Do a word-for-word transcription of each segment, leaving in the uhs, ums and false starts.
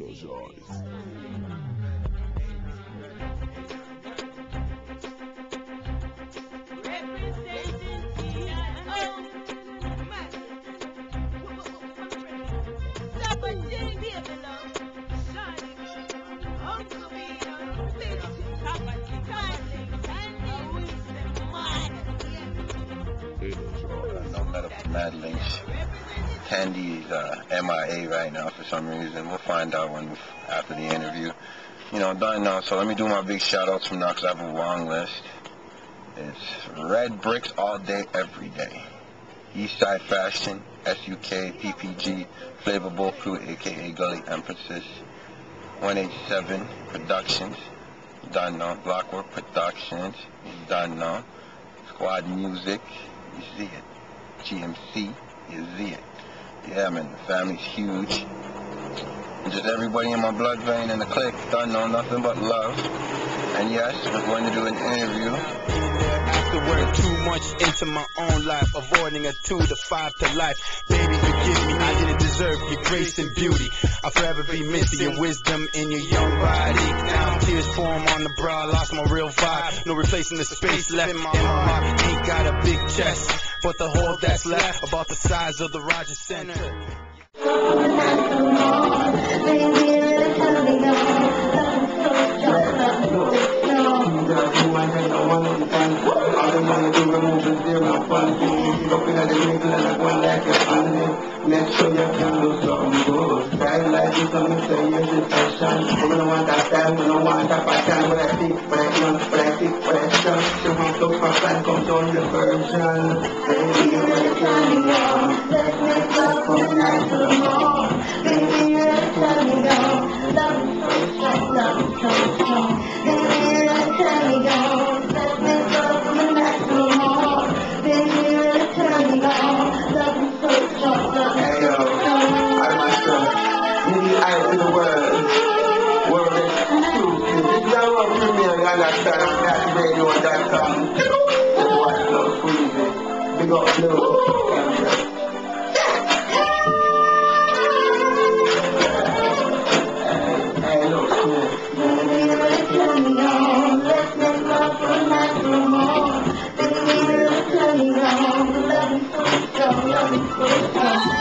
Energize. No medical Mad Lynch. Tandy's uh, M I A right now for some reason. We'll find out when after the interview. You know, done now. So let me do my big shout outs from now because I have a long list. It's Red Bricks all day, every day. Eastside Fashion, S U K, P P G, Flavor Bowl Crew, aka Gully Emphasis, one eighty-seven Productions, done now. Blockwork Productions, done now. Squad Music, you see it. G M C, you see it. Yeah, man, the family's huge. And just everybody in my blood vein and the clique, done know nothing but love. And yes, we're going to do an interview. After work too much into my own life, avoiding a two to five to life. Baby, forgive me, I didn't deserve your grace and beauty. I'll forever be missing your wisdom in your young body. Now tears form on the brow, lost my real vibe. No replacing the space left in my heart. Ain't got a big chest, but the hole that's left about the size of the Rogers Center. Make sure you can do something good. Style like you come and say yes, it's fashion. We don't want that style, we don't want that pattern. When I see fashion, when I see fashion, she wants to pass and comes on the version. Baby, you better turn me on. Let's make love from the night to the morning. Baby, you better turn me on. Love is so strong, love is so strong. Baby, you better turn me on. Let's make love from the night to the morning. Baby, you better turn me on. Love is so strong. Hey yo, I myself, maybe I see the world, world exclusive. If you are a premiere, you understand that radio dot com. Just watch Flow Squeezy. Big up Flow. Hey, look, baby, let's turn me on. Let's make love from night to morning. Baby, let's turn me on. Love is so strong, love is so strong.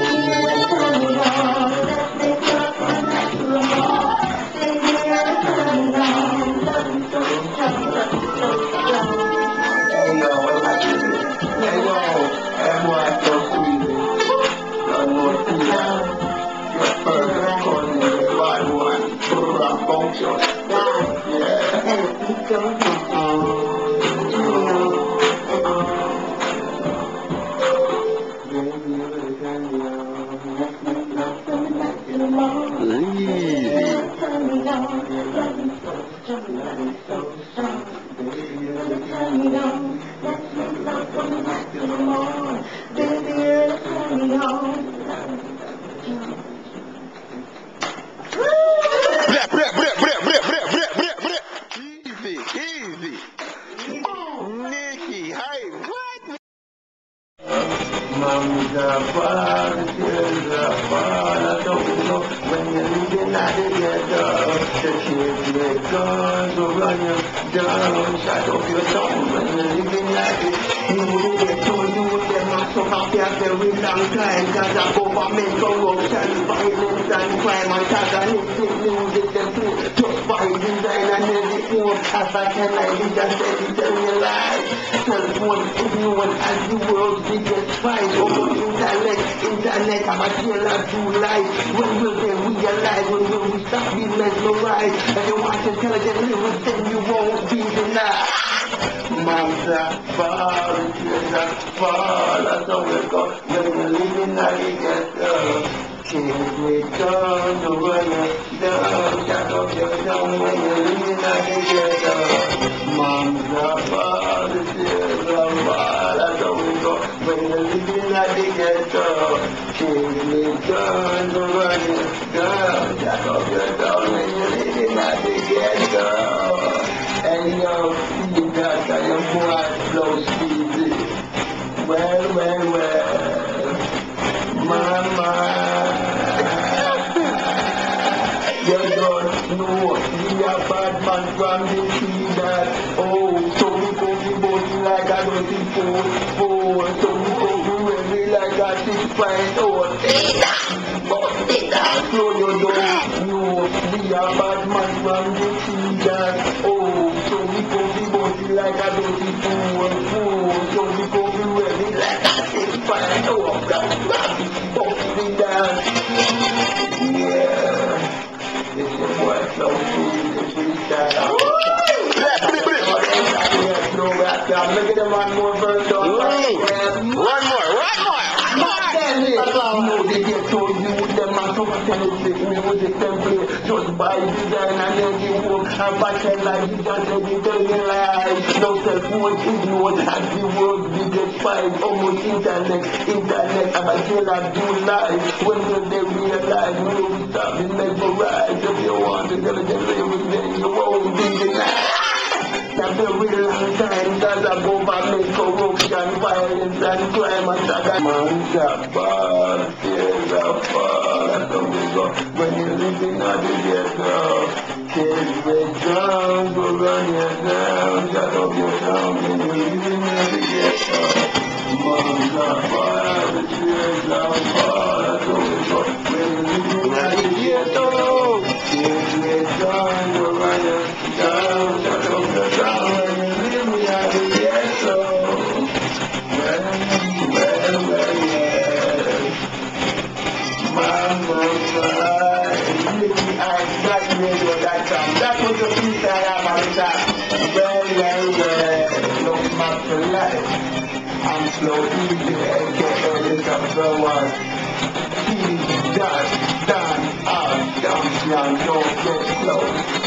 As I can, I lead and steady, tell me lies. Telephone, everyone as the world's biggest fight. Over internet, internet, I'm a killer to life. When will they realize? When will we stop being mesmerized? If you want intelligent lyrics, then you won't be denied. Moms are fall, tears are fall. That's how we go. When we're living at the ghetto. Can't return to run you down, shut up your tongue when you're living at the ghetto. Moms are fall, the tears are fall, that's how we go. When you're living at the ghetto. Can't return to run you down, shut up your tongue when you're living at the ghetto. Hey yo, see that I am boy, Flow Squeezy. Well, well, well. Mama. fool. So we go through me like a six pint old. But they can't slow you down. You be a bad man from the season. Oh, so we go be bossy like a dirty fool. Fool. So we go be ready like a six pint old. Boss me down. Yeah. It's your boy Flow Food. It's freestyle. Look at them one more verse on. One more, one more. You know they get told you them and so talented music template just by design and then you work and fashion like you just said you tell me lies. No self-worth ignored as the world biggest fight. Almost internet, internet, I'm a killer do lies. When will they realize when you stop and mesmerize? If you want to get a with then you won't be denied. I've been real long time, cause I go back make corruption, violence and crime and saga. Man's a ball, tears a fall, that's how we go. When you're living on the ghetto, kids with drums will run you down, shut up your town when you're living on the ghetto. Man's a ball, the tears a fall, that's how we go. When you're living on the ghetto, kids with drums will run you down, shut up your town. That was the piece I have on that. Well, well, well, no matter life. I'm slow easy, aka the one. He's done, done, out, down, down, don't get slow.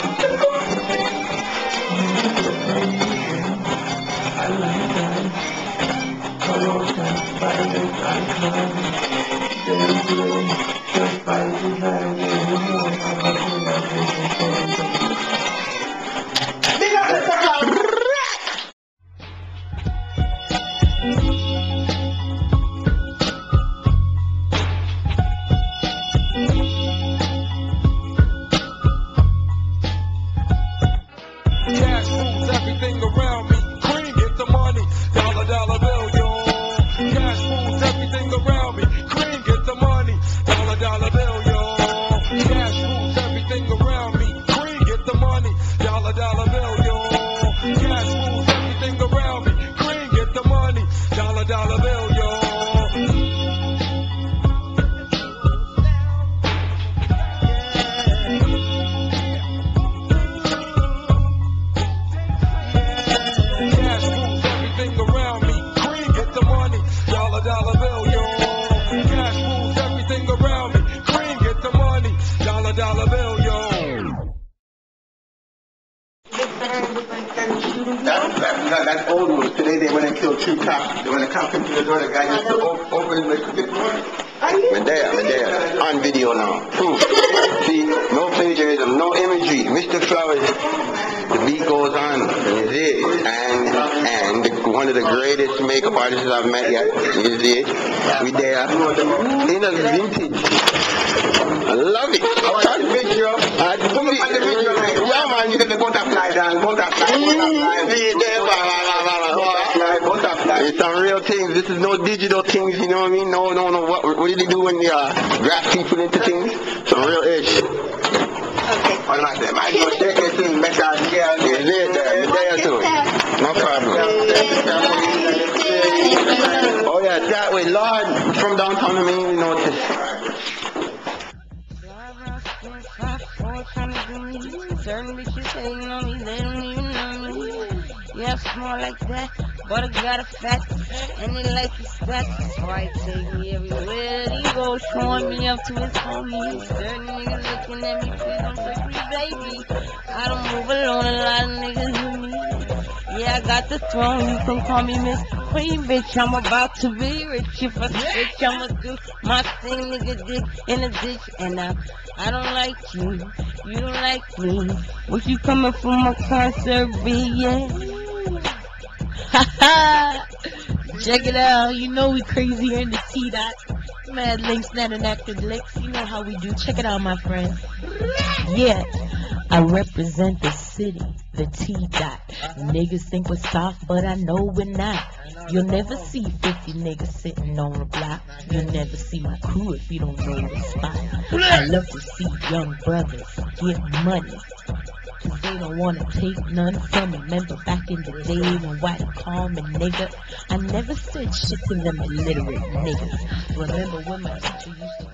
I like that. Corrosion, violence, and crime. They're doing just by design. Cash rules everything around me. Cream, get the money. Dollar, dollar bill, yo. Cash rules everything around me. Cream, get the money. Dollar, dollar bill, yo. Cash rules everything around me. Cream, get the money. Dollar, dollar bill, yo. Cash rules everything around me. Cream, get the money. Dollar, dollar bill, yo. Dollar bill, yo. Cash rules everything around me. Cream, get the money. Dollar, dollar bill, yo. That's, that's, that's old news. Today they went and killed two cops. When the cop came to the door, the guy just opened open the door. Medea, Medea, on video now. Proof. See, no plagiarism, no imagery. Mister Flowers, the beat goes on. You see it? And, and the, one of the greatest makeup artists I've met yet. You see it? We there. In a vintage. I love it. I want the picture. I put me on the video. Yeah, man, you get the butterfly down. Butterfly. Butterfly. It's some real things. This is no digital things, you know what I mean? No, no, no. What, what did they do when they uh, grab people into things? Some real ish. Okay. I'm not there. I don't take it to make our girl. Is it there? There too. No problem. Oh yeah, that way, Lord. From downtown, I mean, you know this. Certain bitches hating on me, they don't even know me. Yeah, small like that, but I got a fat, and they like his fat. That's why he take me everywhere he goes, showing me up to his homies. Certain niggas looking at me, please don't touch me, baby. I don't move alone, a lot of niggas with me. Yeah, I got the throne, you can call me Miss Queen, bitch. I'm about to be rich. If I switch, I'ma do my thing, nigga, dick in a ditch. And I, I don't like you, you don't like me. What you coming from my concert, be, yeah? Haha! Check it out, you know we crazy here in the T-Dot. Mad links, not an active licks. You know how we do. Check it out, my friend. Yeah. I represent the city, the T-Dot. Niggas think we're soft, but I know we're not. You'll never see fifty niggas sitting on the block. You'll never see my crew if you don't know the spot. I love to see young brothers get money, cause they don't wanna take none from me. Remember back in the day when White called me nigga? I never said shit to them illiterate niggas. Remember when my teacher used to